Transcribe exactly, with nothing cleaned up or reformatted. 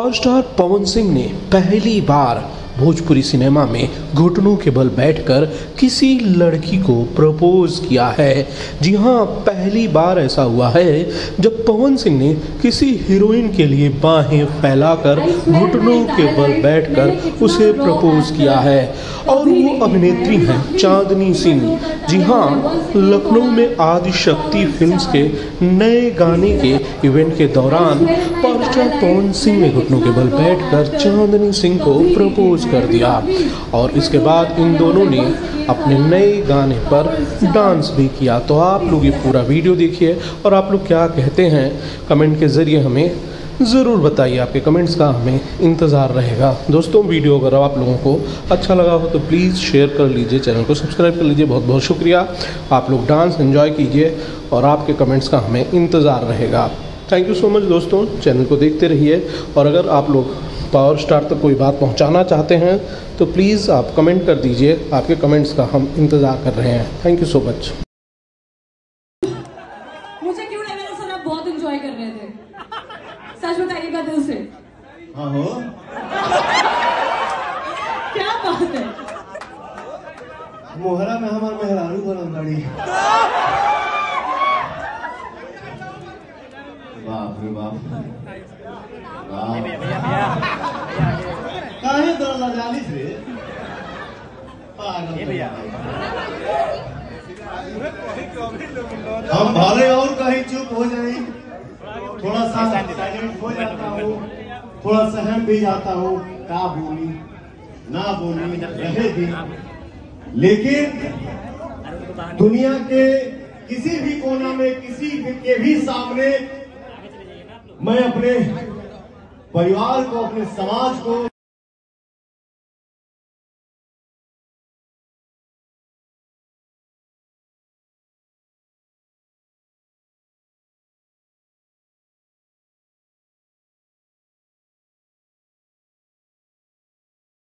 Power star Pawan Singh ने पहली बार Bhojpuri cinema में घुटनों के बल बैठकर किसी लड़की को प्रपोज किया है। जी हाँ, पहली बार ऐसा हुआ है जब पवन सिंह ने किसी हीरोइन के लिए बाहें फैलाकर घुटनों के बल बैठकर उसे प्रपोज किया है। और वो अभिनेत्री हैं चांदनी सिंह। जी हाँ, लखनऊ में आदि शक्ति फिल्म्स के नए गाने के इवेंट के दौरान पावर स्टार पवन सिंह ने घुटनों के बल बैठकर चांदनी सिंह को प्रपोज कर दिया और इसके बाद इन दोनों ने अपने नए गाने पर डांस भी किया। तो आप लोग ये पूरा वीडियो देखिए और आप लोग क्या कहते हैं कमेंट के ज़रिए हमें ज़रूर बताइए। आपके कमेंट्स का हमें इंतज़ार रहेगा। दोस्तों, वीडियो अगर आप लोगों को अच्छा लगा हो तो प्लीज़ शेयर कर लीजिए, चैनल को सब्सक्राइब कर लीजिए। बहुत बहुत शुक्रिया। आप लोग डांस एंजॉय कीजिए और आपके कमेंट्स का हमें इंतज़ार रहेगा। थैंक यू सो मच दोस्तों, चैनल को देखते रहिए। और अगर आप लोग पावर स्टार तक कोई बात पहुंचाना चाहते हैं तो प्लीज़ आप कमेंट कर दीजिए। आपके कमेंट्स का हम इंतज़ार कर रहे हैं। Thank you so much. मुझे क्यों लगा था सर आप बहुत एंजॉय कर रहे थे? सच बताइएगा दिल से। हाँ हो। क्या बात है? मोहरा में हमार मेहरारू बनल बड़ी। बाप रे बाप। काहे तो लजालिस रे? हम भले और कहीं चुप हो जाए, थोड़ा सा साइलेंट हो जाता हूँ, थोड़ा सहम भी जाता हूँ, का बोली ना बोली रहे भी, लेकिन दुनिया के किसी भी कोना में किसी के भी सामने मैं अपने परिवार को, अपने समाज को